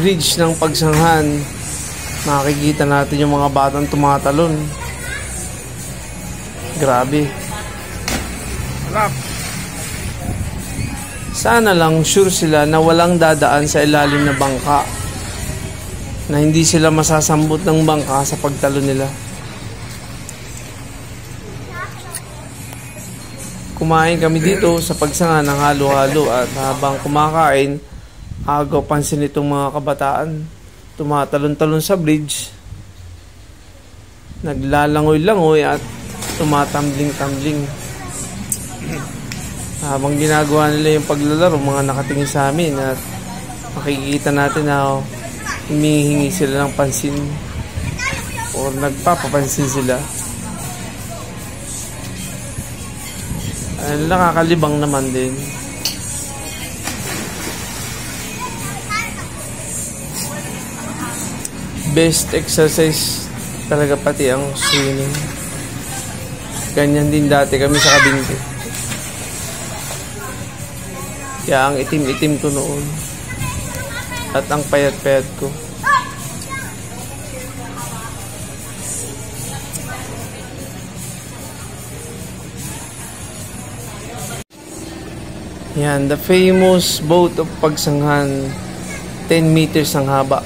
bridge ng Pagsanghan, makikita natin yung mga batang tumatalon. Grabe. Sana lang sure sila na walang dadaan sa ilalim na bangka, na hindi sila masasambot ng bangka sa pagtalon nila. Kumain kami dito sa Pagsanghan ng halo-halo at habang kumakain, agaw pansin itong mga kabataan tumatalon-talon sa bridge, naglalangoy-langoy at tumatambling-tambling. Habang ginagawa nila yung paglalaro, mga nakatingin sa amin at makikita natin na humihingi sila ng pansin o nagpapapansin sila. Nakakalibang naman din. Best exercise talaga pati ang swimming. Ganyan din dati kami sa Kabinte. Kaya ang itim-itim ko noon at ang payat-payat ko. Yan, the famous boat of Pagsanghan, 10 meters ang haba.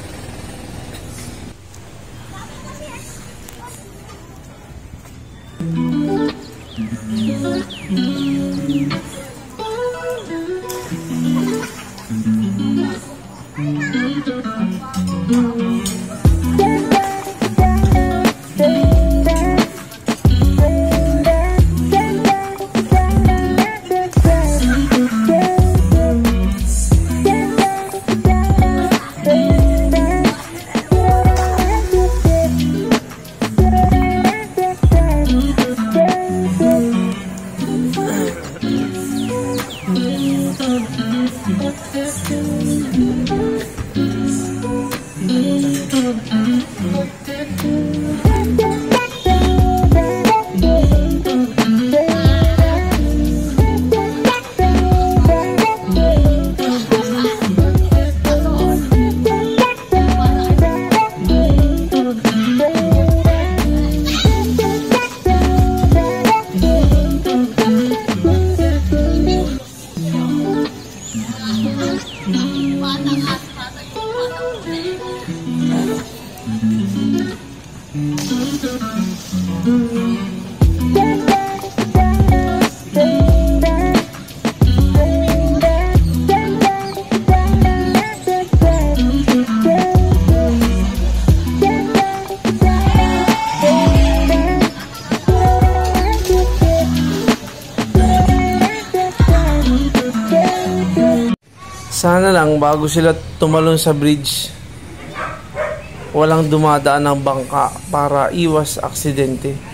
Sana lang bago sila tumalon sa bridge, walang dumadaan ng bangka para iwas aksidente.